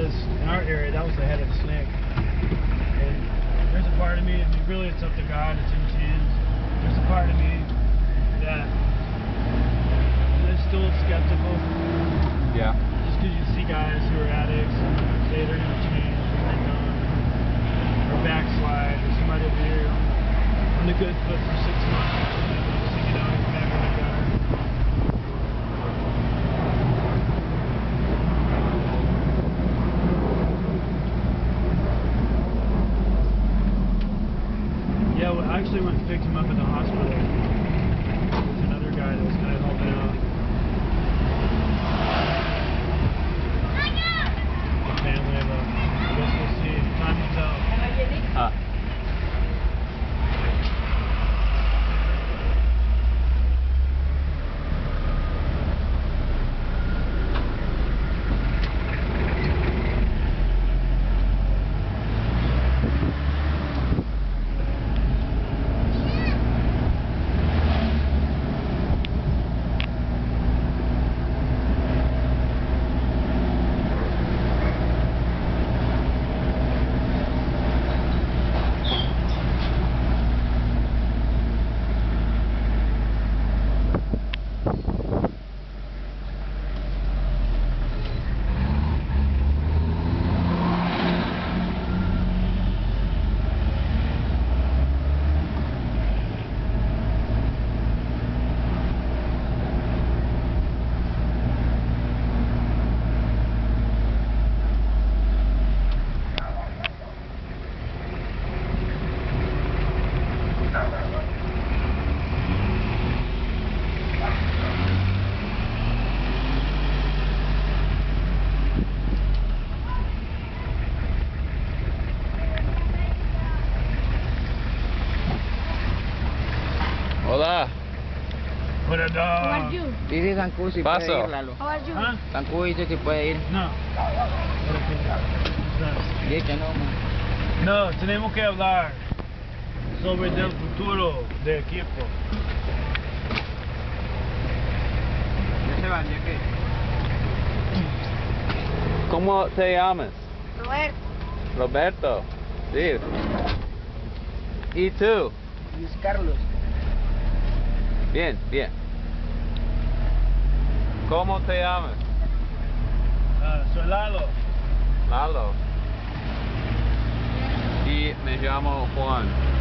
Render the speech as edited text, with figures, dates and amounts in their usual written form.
because in our area that was the head of the snake. And there's a part of me, I mean really it's up to God, it's in his hands. There's a part of me that is still skeptical. Yeah. Just because you see guys who are addicts and say they're going to change and they don't, or backslide, or somebody will be here on the good foot for 6 months, so you know he's back in the gutter. Yeah, well, I actually went and picked him up at the hospital. There's another guy that was kind of helping out. The family, but I guess we'll see. Time will tell. Hola. What a How dog. are you? Dice Sanku si puede Paso. ir, Lalo. How are you? Huh? Sanku dice si puede ir. No. Dice que no, man. No, tenemos que hablar sobre el futuro del equipo. Ya se van, ya que. ¿Cómo te llamas? Roberto. Roberto. Sí. ¿Y tú? Luis Carlos. Bien, bien. ¿Cómo te llamas? Soy Lalo. Lalo. Y me llamo Juan.